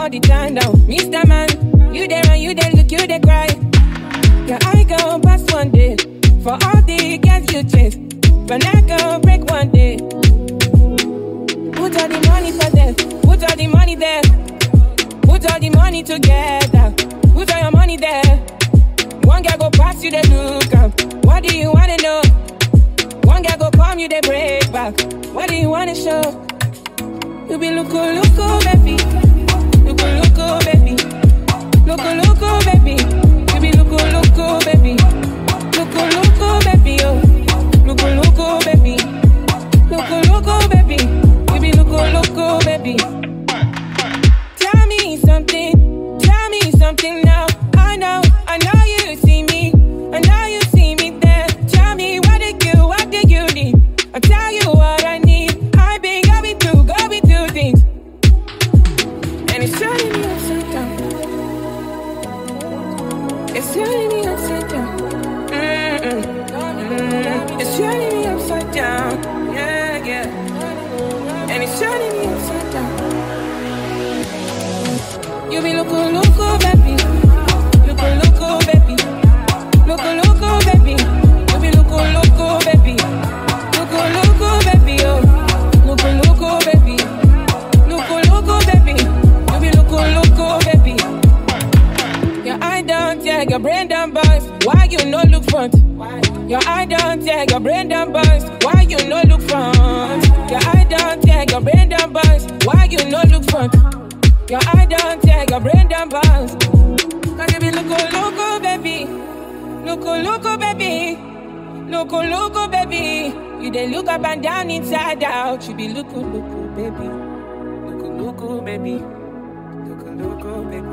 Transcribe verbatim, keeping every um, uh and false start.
all the time now. Mister Man, you there and you there look, you there cry. Your eye go past one day for all the girls you chase, but I go break one day. Put all the money for them, put all the money there. Put all the money together, put all your money there. One girl go pass you the look up. What do you wanna know? One girl go come you the break back. What do you wanna show? You be Looku Looku baby, Looku Looku baby, Looku Looku baby. You be Looku Looku baby, Looku Looku baby, oh. Looku Looku baby, Looku Looku baby. You be Looku Looku baby. Tell me something, tell me something now. I know, I know you see me, I know you see me there. Tell me what did you, what did you need? I'll tell you what I need. I've been going through, going through things, and it's turning me upside down. It's turning me upside down. Mm-mm. Mm-mm. It's turning me upside down. Yeah, yeah. And it's turning me upside down. You be Looku Looku baby, Looku Looku baby, Looku Looku baby. You be Looku Looku baby, Looku Looku baby, oh. Looku Looku baby, Looku Looku baby. You be Looku Looku baby. Your eye down, yeah, your brain down bust. Why you no look front? Your eye down, yeah, your brain down bust. Why you no look front? Your eye down, yeah, your brain down bust. Why you no look front? Your eye down, yeah, your brain down bust. Cause you be Looku Looku baby, Looku Looku baby, Looku Looku baby. You dey look up and down, inside out. You be Looku Looku baby, Looku Looku baby, Looku Looku baby.